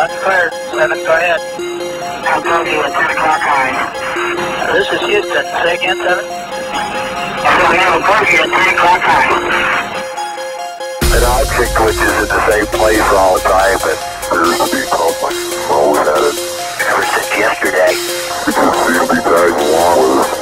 Shots fired. 7, go ahead. I'll go to you at 10 o'clock high. This is Houston. Say again, 7. So we have a bogey at 10 o'clock high. An object which is at the same place all the time and appears to be public. Always had it. Ever since yesterday. We just see him, he died along with us.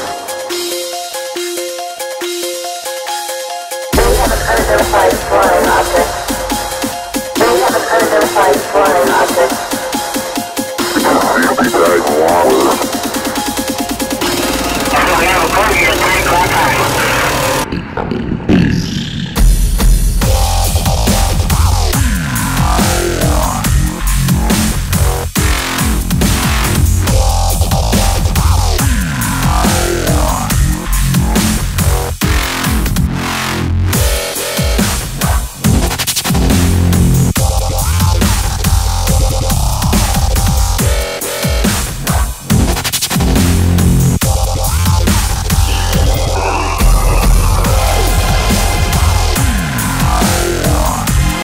We have an unidentified flying object. We have an unidentified flying object.